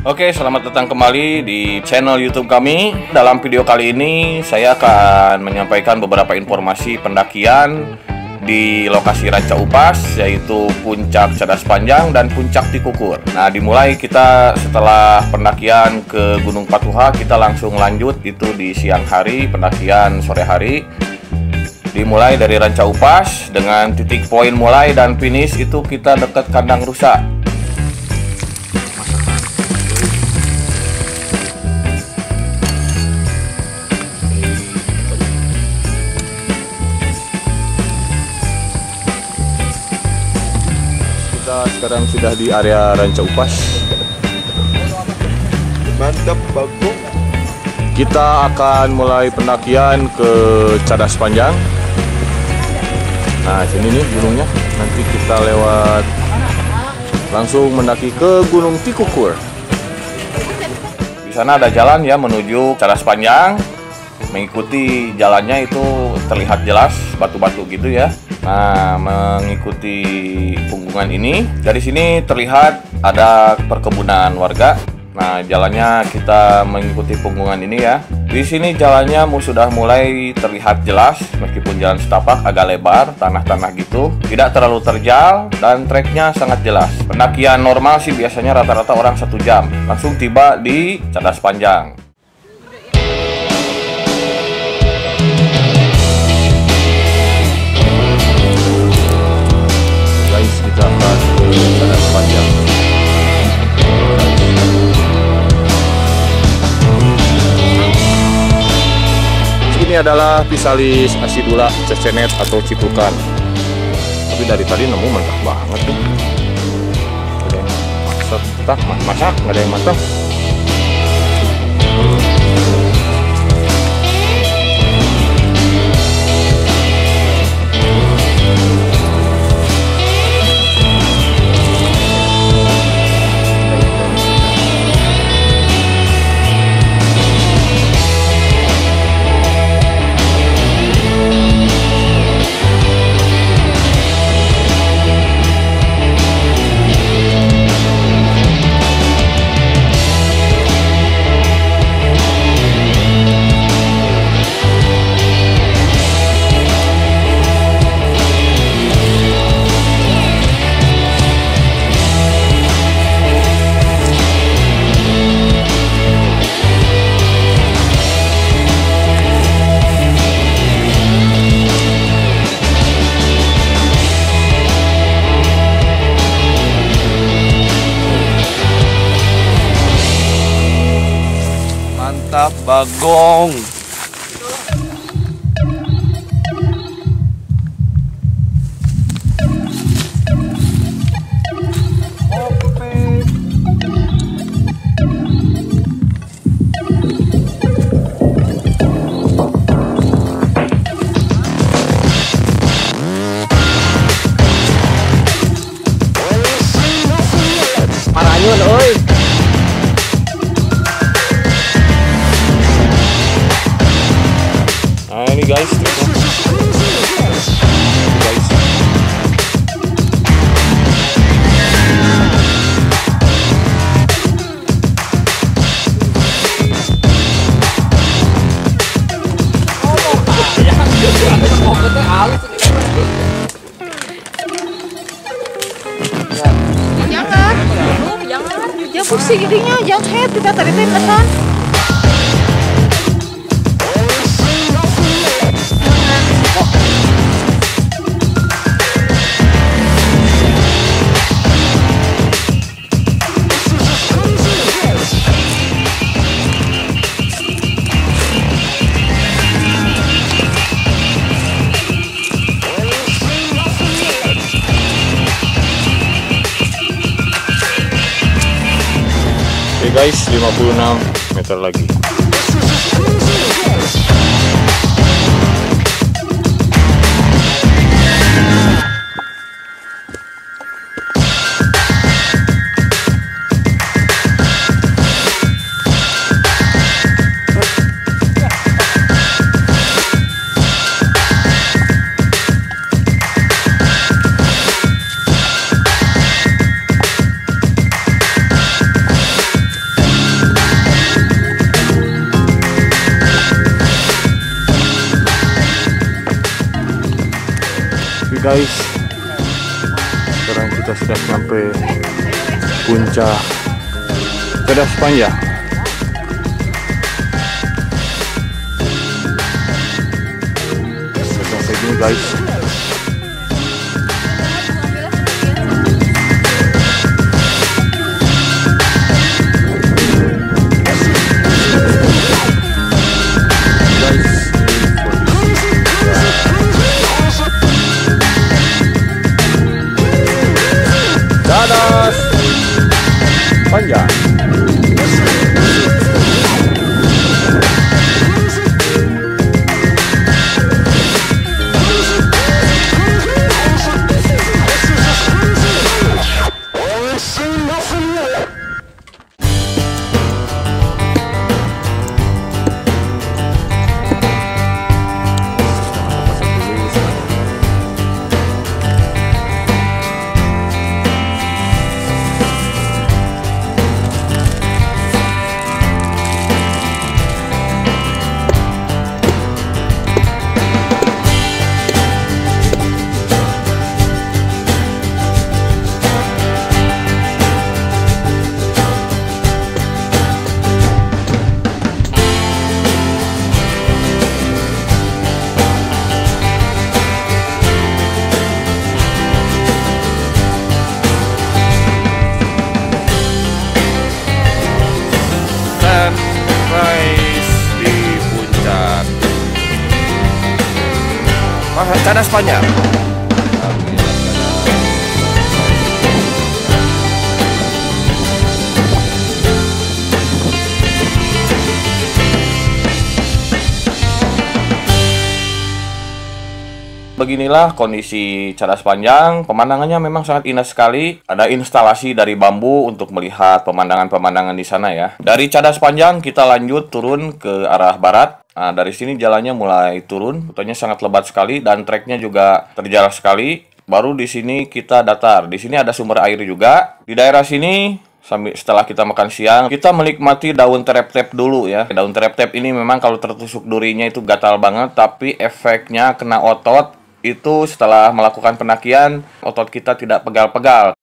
Oke, selamat datang kembali di channel YouTube kami. Dalam video kali ini saya akan menyampaikan beberapa informasi pendakian di lokasi Ranca Upas, yaitu Puncak Cadas Panjang dan Puncak Tikukur. Nah, dimulai kita setelah pendakian ke Gunung Patuha, kita langsung lanjut itu di siang hari, pendakian sore hari. Dimulai dari Ranca Upas dengan titik poin mulai dan finish itu kita dekat kandang rusa. Sekarang sudah di area Ranca Upas. Mantap, bagus. Kita akan mulai pendakian ke Cadas Panjang. Nah, sini nih gunungnya. Nanti kita lewat langsung mendaki ke Gunung Tikukur. Di sana ada jalan ya menuju Cadas Panjang. Mengikuti jalannya itu terlihat jelas batu-batu gitu ya. Nah, mengikuti punggungan ini, dari sini terlihat ada perkebunan warga. Nah, jalannya kita mengikuti punggungan ini ya. Di sini jalannya sudah mulai terlihat jelas, meskipun jalan setapak agak lebar, tanah-tanah gitu, tidak terlalu terjal dan treknya sangat jelas. Pendakian normal sih biasanya rata-rata orang 1 jam, langsung tiba di Cadas Panjang. Kita akan ke Cadas Panjang. Ini adalah Pisalis acidula cecenet atau cipukan. Tapi dari tadi nemu mantap banget tuh. Ada yang masak, nggak ada yang masak. Mantap, bagong. Maranyun, oi. Nah, ini guys, jangan, ya pusing giginya, jangan head kita tadi tekan. Oke guys, 56 meter lagi. guys, sekarang kita sudah sampai puncak Cadas Panjang. Sudah sampai gini guys. Cadas Panjang. Cadas Panjang. Beginilah kondisi Cadas Panjang. Pemandangannya memang sangat indah sekali. Ada instalasi dari bambu untuk melihat pemandangan-pemandangan di sana ya. Dari Cadas Panjang kita lanjut turun ke arah barat. Nah, dari sini jalannya mulai turun, hutannya sangat lebat sekali dan treknya juga terjal sekali. Baru di sini kita datar. Di sini ada sumber air juga. Di daerah sini setelah kita makan siang, kita menikmati daun terep-tep dulu ya. Daun terep-tep ini memang kalau tertusuk durinya itu gatal banget, tapi efeknya kena otot itu setelah melakukan pendakian, otot kita tidak pegal-pegal.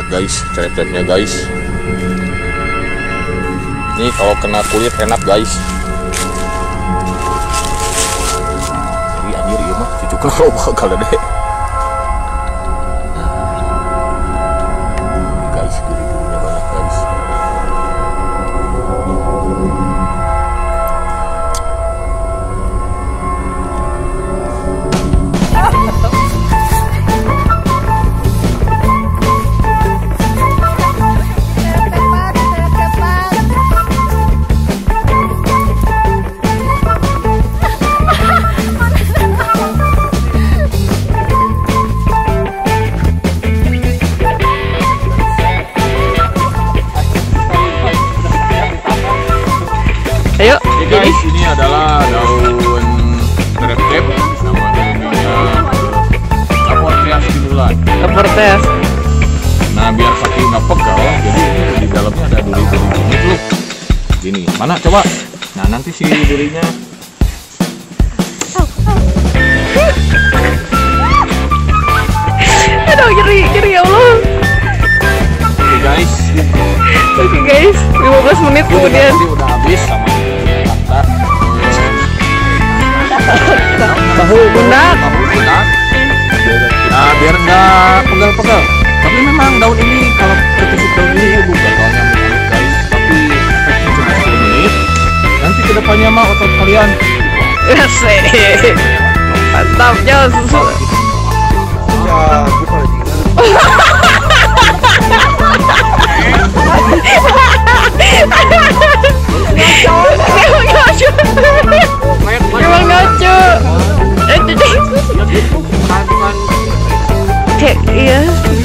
guys, trep-trepnya guys. Ini kalau kena kulit enak guys. Ini anjir ieu mah cucuk lo bakal deh. Guys, duri-durinya banyak guys. Ayo, Guys, ini adalah daun trep-trep, nama daunnya Aportheas pinulan. Aportheas. Nah, biar kaki nggak pegal, jadi ini di dalamnya ada duri-duri gitu. Gini, mana coba? Nah, nanti si durinya. Aduh, nyeri ya Allah. Oke guys, Oke guys, 15 menit kemudian. Ini udah habis sama Tahu bunak. Nah, biar nggak pegal-pegal. Tapi memang daun ini kalau ketusuk daun ini bukan soalnya menit guys, tapi efeknya cuma 10 menit. Nanti kedepannya mah otot kalian. Asik. Mantapnya susu. Ya, bukan lagi. Emang ngaco. Cek, iya.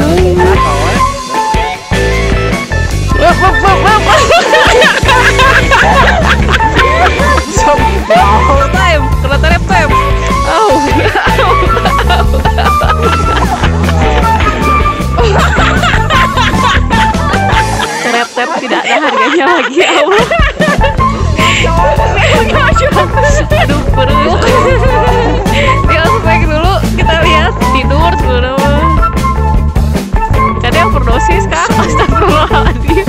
Time, kena time. Trep tidak ada harganya lagi, Allah. Aduh, perut. Di ospek dulu kita lihat tidur sebenarnya. Kan yang overdosis kak, astagfirullahaladzim.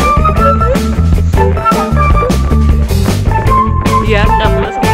Biar nggak masuk.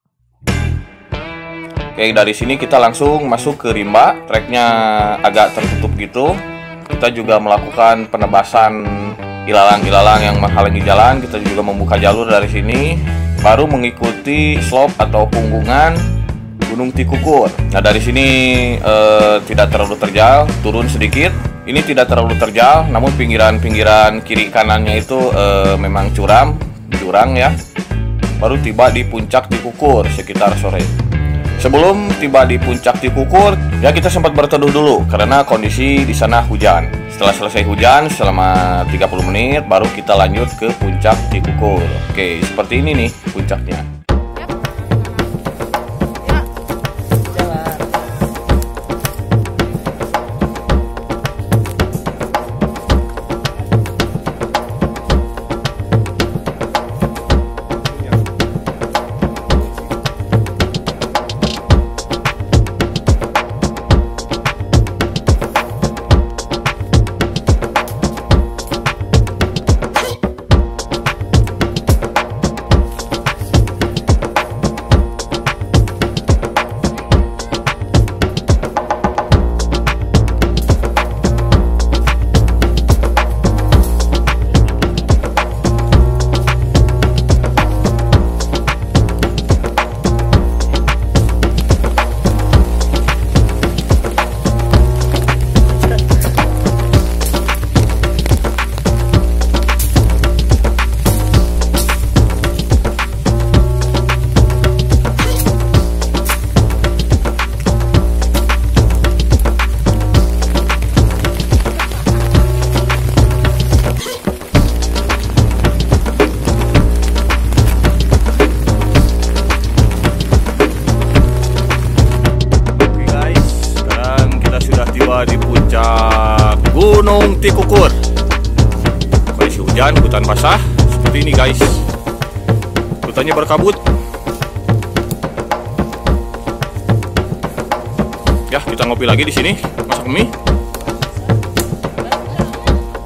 Oke, dari sini kita langsung masuk ke rimba. Treknya agak tertutup gitu. Kita juga melakukan penebasan ilalang-ilalang yang menghalangi jalan. Kita juga membuka jalur dari sini, baru mengikuti slope atau punggungan Gunung Tikukur. Nah, dari sini tidak terlalu terjal, turun sedikit. Ini tidak terlalu terjal, namun pinggiran-pinggiran kiri kanannya itu memang jurang ya. Baru tiba di puncak Tikukur sekitar sore. Sebelum tiba di puncak Tikukur, ya kita sempat berteduh dulu karena kondisi di sana hujan. Setelah selesai hujan selama 30 menit, baru kita lanjut ke puncak Tikukur. Oke, seperti ini nih puncaknya. Di puncak Gunung Tikukur. Kondisi hujan, hutan basah seperti ini guys. Hutannya berkabut. Ya, kita ngopi lagi di sini, masak mie.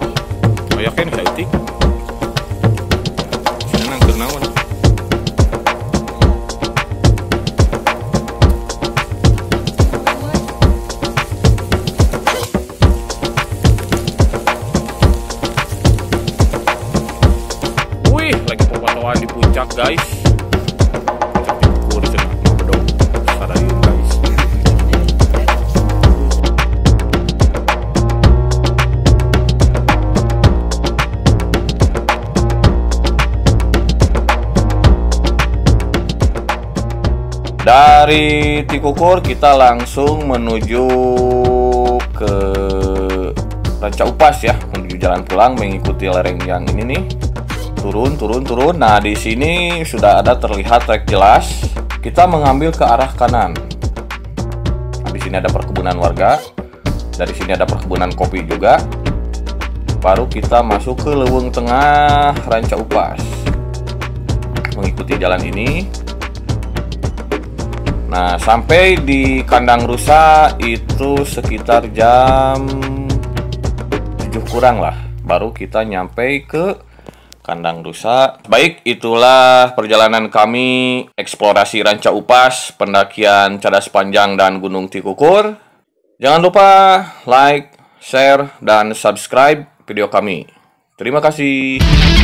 lewat di puncak guys. Puncak Tikukur cenah bedog sadayung guys. Dari Tikukur kita langsung menuju ke Ranca Upas ya, menuju jalan pulang mengikuti lereng yang ini nih. Turun. Nah, di sini sudah ada terlihat trek jelas. Kita mengambil ke arah kanan. Nah, di sini ada perkebunan warga. Dari sini ada perkebunan kopi juga. Baru kita masuk ke leuweung tengah Ranca Upas. Mengikuti jalan ini. Nah, sampai di kandang rusa itu sekitar jam 7 kurang lah. Baru kita nyampe ke kandang rusa. Baik, itulah perjalanan kami eksplorasi Ranca Upas, pendakian Cadas Panjang dan Gunung Tikukur. Jangan lupa like, share, dan subscribe video kami. Terima kasih.